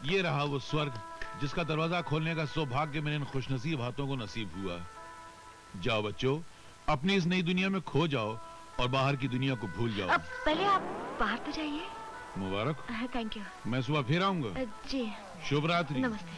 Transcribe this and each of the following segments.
ये रहा वो स्वर्ग जिसका दरवाजा खोलने का सौभाग्य मेरे इन खुशनसीब हाथों को नसीब हुआ। जाओ बच्चों, अपनी इस नई दुनिया में खो जाओ और बाहर की दुनिया को भूल जाओ। अब पहले आप बाहर तो जाइए। मुबारक। Thank you. मैं सुबह फिर आऊंगा। जी। शुभ रात्रि। नमस्ते।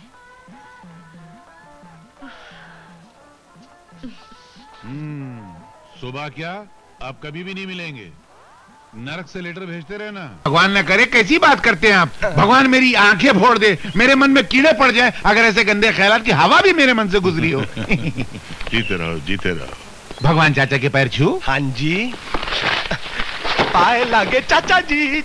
सुबह क्या, आप कभी भी नहीं मिलेंगे। नरक से लेटर भेजते रहना। भगवान न करे, कैसी बात करते हैं आप। भगवान मेरी आंखें फोड़ दे, मेरे मन में कीड़े पड़ जाए अगर ऐसे गंदे ख्यालात की हवा भी मेरे मन से गुजरी हो। जीते रहो, जीते रहो। भगवान चाचा के पैर छू। हाँ जी। पाए लागे चाचा जी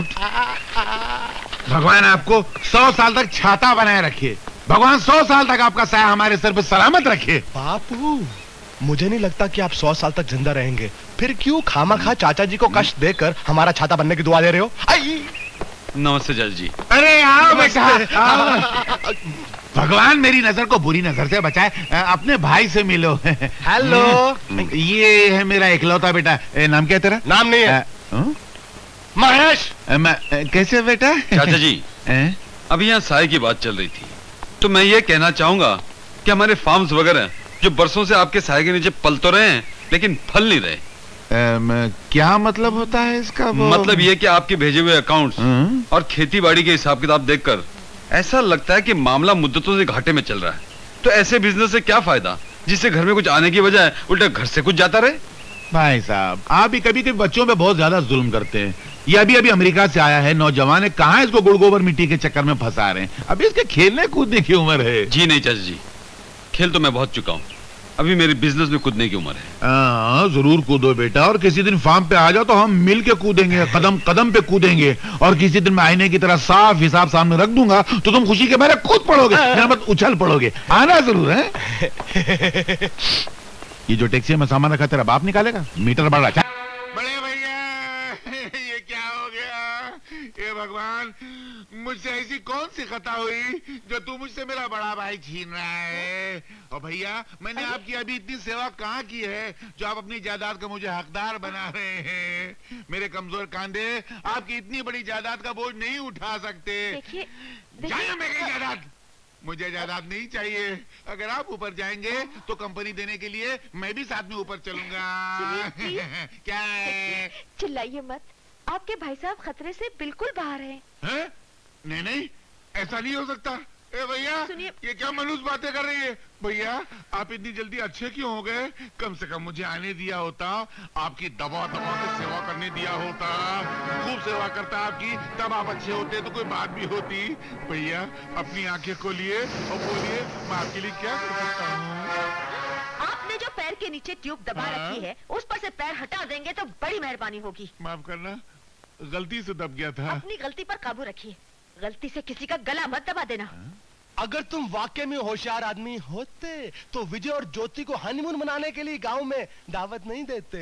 भगवान आपको 100 साल तक छाता बनाए रखे। भगवान 100 साल तक आपका साया हमारे सर पे सलामत रखे। बापू, मुझे नहीं लगता कि आप 100 साल तक जिंदा रहेंगे। फिर क्यों खामखा चाचा जी को कष्ट देकर हमारा छाता बनने की दुआ दे रहे हो? नमस्ते जज जी। अरे आओ बेटा, आओ। भगवान मेरी नजर को बुरी नजर से बचाए। अपने भाई से मिलो। हेलो। ये है मेरा इकलौता बेटा। नाम क्या है तेरा? नाम नहीं है। महेश। कैसे बेटा? चाचा जी, अभी यहाँ साय की बात चल रही थी, तो मैं ये कहना चाहूंगा कि हमारे फार्म्स वगैरह जो बरसों से आपके साय के नीचे पल तो रहे हैं लेकिन फल नहीं रहे। क्या मतलब होता है इसका? मतलब ये कि आपके भेजे हुए अकाउंट्स और खेती बाड़ी के हिसाब किताब देखकर ऐसा लगता है कि मामला मुद्दतों से घाटे में चल रहा है। तो ऐसे बिजनेस से क्या फायदा जिससे घर में कुछ आने की बजाय उल्टा घर से कुछ जाता रहे। भाई साहब, आप भी कभी कभी बच्चों पे बहुत ज्यादा जुल्म करते हैं। ये अभी अभी अमेरिका से आया है, नौजवान है, कहाँ इसको गुड़ गोबर मिट्टी के चक्कर में फंसा रहे हैं। अभी इसके खेलने कूदने की उम्र है। जी नहीं चाचा जी, खेल तो मैं बहुत चुका हूँ, अभी मेरी बिजनेस में कूदने की उम्र है। जरूर कूदो बेटा, और किसी दिन फार्म पे आ जाओ तो हम मिल के कूदेंगे, कदम कदम पे कूदेंगे। और किसी दिन मैं आईने की तरह साफ हिसाब सामने रख दूंगा तो तुम खुशी के मारे कूद पड़ोगे, मत उछल पड़ोगे। आना जरूर है। ये जो टैक्सी में सामान रखा तेरा बाप निकालेगा? मीटर बढ़ रहा। बड़े भैया, ये क्या हो गया? ये भगवान, मुझसे ऐसी कौन सी खता हुई जो तू मुझसे मेरा बड़ा भाई छीन रहा है? और भैया, मैंने आपकी अभी इतनी सेवा कहाँ की है जो आप अपनी जायदाद का मुझे हकदार बना रहे हैं? मेरे कमजोर कांधे आपकी इतनी बड़ी जायदाद का बोझ नहीं उठा सकते। जाइए मेरी जायदाद। मुझे जायदाद नहीं चाहिए। अगर आप ऊपर जाएंगे तो कंपनी देने के लिए मैं भी साथ में ऊपर चलूंगा। क्या है? चिल्लाइए मत, आपके भाई साहब खतरे से बिल्कुल बाहर हैं। हैं? नहीं नहीं, ऐसा नहीं हो सकता। ए भैया, ये क्या मनुष्य बातें कर रही है? भैया, आप इतनी जल्दी अच्छे क्यों हो गए? कम से कम मुझे आने दिया होता, आपकी दबा दबा के सेवा करने दिया होता। खूब सेवा करता आपकी, तब आप अच्छे होते तो कोई बात भी होती। भैया, अपनी आंखें खोलिए और बोलिए, मैं आपके लिए क्या कर सकता हूँ? आपने जो पैर के नीचे ट्यूब दबा रखी है, उस पर से पैर हटा देंगे तो बड़ी मेहरबानी होगी। माफ करना, गलती से दब गया था। अपनी गलती पर काबू रखिए, गलती से किसी का गला मत दबा देना। अगर तुम वाकई में होशियार आदमी होते तो विजय और ज्योति को हनीमून मनाने के लिए गांव में दावत नहीं देते।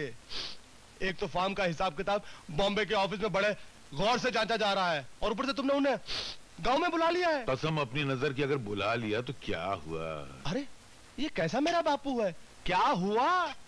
एक तो फार्म का हिसाब किताब बॉम्बे के ऑफिस में बड़े गौर से जांचा जा रहा है, और ऊपर से तुमने उन्हें गांव में बुला लिया है। कसम अपनी नजर की, अगर बुला लिया तो क्या हुआ? अरे, ये कैसा मेरा बापू है? क्या हुआ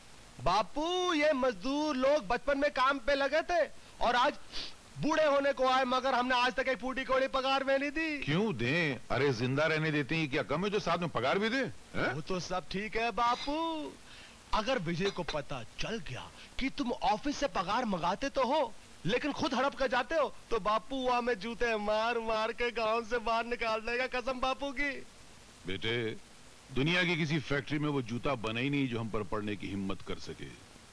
बापू? ये मजदूर लोग बचपन में काम पे लगे थे और आज बूढ़े होने को आए, मगर हमने आज तक एक फूटी कोड़ी पगार में नहीं दी। क्यों दें? अरे जिंदा रहने देते हैं, क्या कम है जो साथ में पगार भी दे? वो तो सब ठीक है बापू, अगर विजय को पता चल गया कि तुम ऑफिस से पगार मंगाते तो हो लेकिन खुद हड़प कर जाते हो, तो बापू वहां में जूते मार मार के गांव से बाहर निकाल देगा, कसम बापू की। बेटे, दुनिया की किसी फैक्ट्री में वो जूता बना ही नहीं जो हम पर पड़ने की हिम्मत कर सके।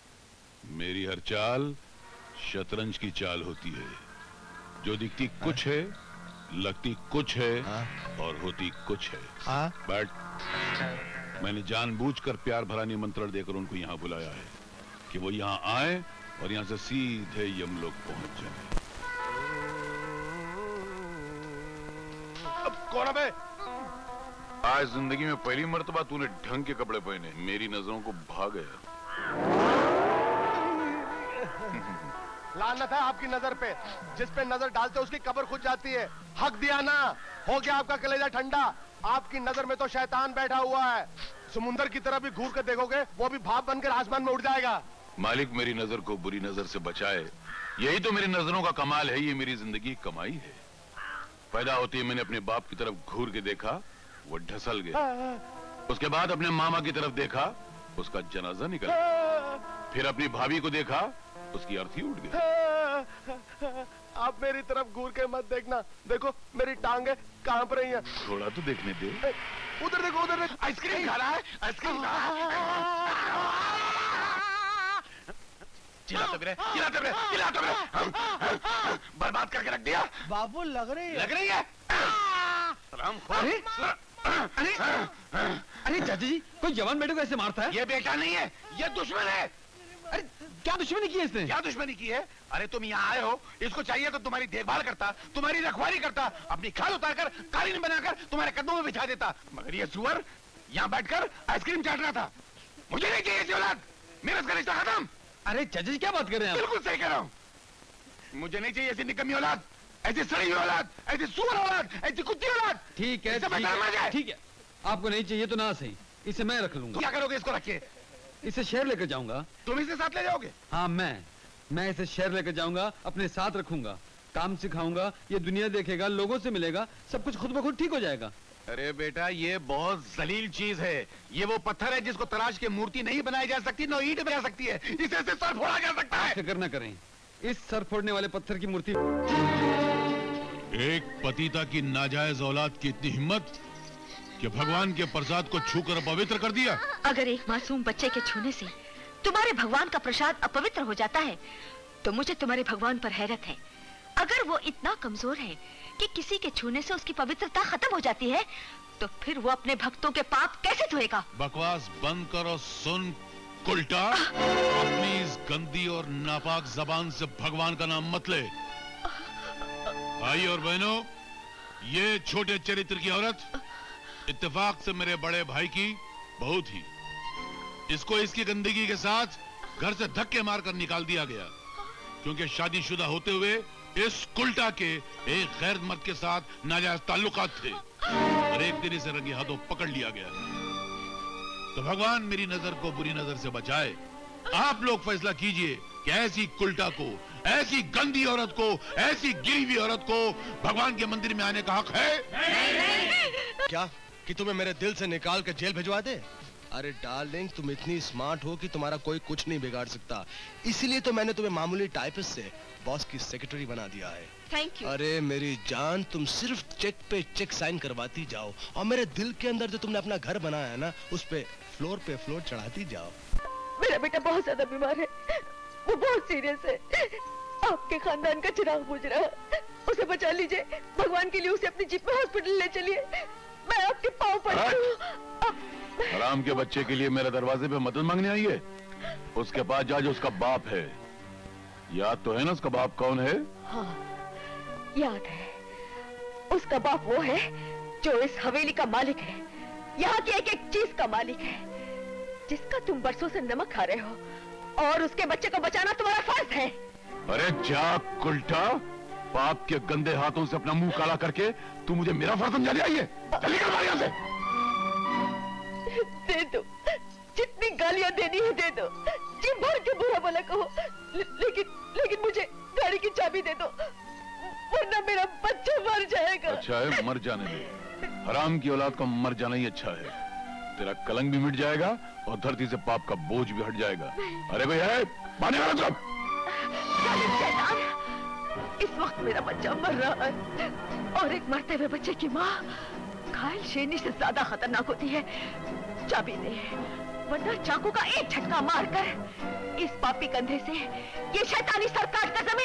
मेरी हर चाल शतरंज की चाल होती है, जो दिखती कुछ है, लगती कुछ है और होती कुछ है। बट मैंने जानबूझकर प्यार भरा निमंत्रण देकर उनको यहाँ बुलाया है कि वो यहाँ आए और यहाँ से सीधे यमलोक पहुंच जाए। अब कौन है? आज जिंदगी में पहली मर्तबा तूने ढंग के कपड़े पहने, मेरी नजरों को भा गया। लानत है आपकी नजर पे, जिस पे नजर डालते उसकी कब्र खुद जाती है। हक दिया ना, हो गया आपका कलेजा ठंडा। आपकी नजर में तो शैतान बैठा हुआ है, समुंदर की तरफ भी घूर कर देखोगे वो भी भाप बनकर आसमान में उड़ जाएगा। मालिक मेरी नजर को बुरी नजर से बचाए, यही तो मेरी नजरों का कमाल है, ये मेरी जिंदगी की कमाई है। पैदा होते ही मैंने अपने बाप की तरफ घूर के देखा, वो ढसल गया। उसके बाद अपने मामा की तरफ देखा, उसका जनाजा निकला। फिर अपनी भाभी को देखा, उसकी अर्थी उठ गई। आप मेरी तरफ घूर के मत देखना, देखो मेरी टांगे कांप रही हैं। थोड़ा तो देखने दे। उधर देखो, उधर देखो। आइसक्रीम खा रहा है, आइसक्रीम खा रहा है। चिल्लाते रहे, बर्बाद करके रख दिया। बाबू लग रही है। अरे चाचा जी, कोई जवान बेटे को ऐसे मारता है? ये बेटा नहीं है, ये दुश्मन है। अरे क्या दुश्मनी की है इसने? क्या दुश्मनी की है? अरे तुम यहाँ आए हो, इसको चाहिए तो तुम्हारी देखभाल करता, तुम्हारी रखवाली करता, अपनी खाल उतारकर कालीन बनाकर तुम्हारे कदमों में बिछा देता। मगर ये सुअर यहाँ बैठकर आइसक्रीम चाट रहा था। मुझे नहीं चाहिए ऐसी औलाद, मेरा इसका रिश्ता खत्म। अरे चाचा जी क्या बात कर रहे हैं? बिल्कुल सही कह रहा हूँ, मुझे नहीं चाहिए ऐसी निकम्मी औलाद, ऐसी सड़ी हुई औलाद, ऐसी सुअर औलाद, ऐसी कुत्ती औलाद। ठीक है, ठीक है, आपको नहीं चाहिए तो ना सही, इसे मैं रख लूंगा। क्या करोगे इसको रख के? इसे शहर लेकर जाऊंगा। तुम इसे साथ ले जाओगे? हाँ, मैं इसे शहर लेकर जाऊंगा, अपने साथ रखूंगा, काम सिखाऊंगा, ये दुनिया देखेगा, लोगों से मिलेगा, सब कुछ खुद ब खुद ठीक हो जाएगा। अरे बेटा, ये बहुत जलील चीज है। ये वो पत्थर है जिसको तराश के मूर्ति नहीं बनाई जा सकती, न ईंट बना सकती है। इसे सर फोड़ा जा सकता है। फिक्र न करें, इस सर फोड़ने वाले पत्थर की मूर्ति। एक पतिता की नाजायज औलाद की इतनी हिम्मत कि भगवान के प्रसाद को छूकर अपवित्र कर दिया। अगर एक मासूम बच्चे के छूने से तुम्हारे भगवान का प्रसाद अपवित्र हो जाता है, तो मुझे तुम्हारे भगवान पर हैरत है। अगर वो इतना कमजोर है कि किसी के छूने से उसकी पवित्रता खत्म हो जाती है, तो फिर वो अपने भक्तों के पाप कैसे धोएगा? बकवास बंद करो, सुन कुल्टा। अपनी इस गंदी और नापाक जबान से भगवान का नाम मत ले। भाई और बहनों, ये छोटे चरित्र की औरत इत्तेफाक से मेरे बड़े भाई की बहू थी। इसको इसकी गंदगी के साथ घर से धक्के मारकर निकाल दिया गया, क्योंकि शादीशुदा होते हुए इस कुल्टा के एक गैर मर्द के साथ नाजायज ताल्लुकात थे और एक दिन इसे रंगे हाथों पकड़ लिया गया। तो भगवान मेरी नजर को बुरी नजर से बचाए। आप लोग फैसला कीजिए कि ऐसी कुल्टा को, ऐसी गंदी औरत को, ऐसी गिरी हुई औरत को भगवान के मंदिर में आने का हक है? क्या कि तुम्हें मेरे दिल से निकाल के जेल भिजवा दे? अरे डार्लिंग, तुम इतनी स्मार्ट हो कि तुम्हारा कोई कुछ नहीं बिगाड़ सकता। इसीलिए तो मैंने तुम्हें मामूली टाइपिस्ट से बॉस की सेक्रेटरी बना दिया है। Thank you. अरे मेरी जान, तुम सिर्फ चेक पे चेक साइन करवाती जाओ और मेरे दिल के अंदर जो तुमने अपना घर बनाया है ना, उस पे फ्लोर चढ़ाती जाओ। मेरा बेटा बहुत ज्यादा बीमार है, वो बहुत सीरियस है। आपके खानदान का चिराग बुझ रहा है, उसे बचा लीजिए। भगवान के लिए उसे अपनी जीप में हॉस्पिटल ले चलिए। मैं आपके पाँव पड़ती हूँ। हराम के बच्चे के लिए मेरे दरवाजे पे मदद मांगने आई है? उसके पास जा जो उसका बाप है। याद तो है ना उसका बाप कौन है? हाँ, याद है। उसका बाप वो है जो इस हवेली का मालिक है, यहाँ की एक एक चीज का मालिक है, जिसका तुम बरसों से नमक खा रहे हो, और उसके बच्चे को बचाना तुम्हारा फर्ज है। अरे जा कुल्टा, बाप के गंदे हाथों से अपना मुंह काला करके तू मुझे मेरा फर्ज समझाने आई है? चल निकल बाहर यहाँ से। दे दो, जितनी गालियां देनी है दे दो, जी भर के बुरा भला कहो, लेकिन मुझे गाड़ी की चाबी दे दो, वरना मेरा बच्चा मर जाएगा। अच्छा है, मर जाने दे। हराम की औलाद का मर जाना ही अच्छा है। तेरा कलंक भी मिट जाएगा और धरती से पाप का बोझ भी हट जाएगा। अरे भाई है पानी वाला सब। इस वक्त मेरा बच्चा मर रहा है और एक मरते हुए बच्चे की माँ घायल शेरनी से ज्यादा खतरनाक होती है। चाबी दे, वरना चाकू का एक झटका मारकर इस पापी कंधे से ये शैतानी सर काट कर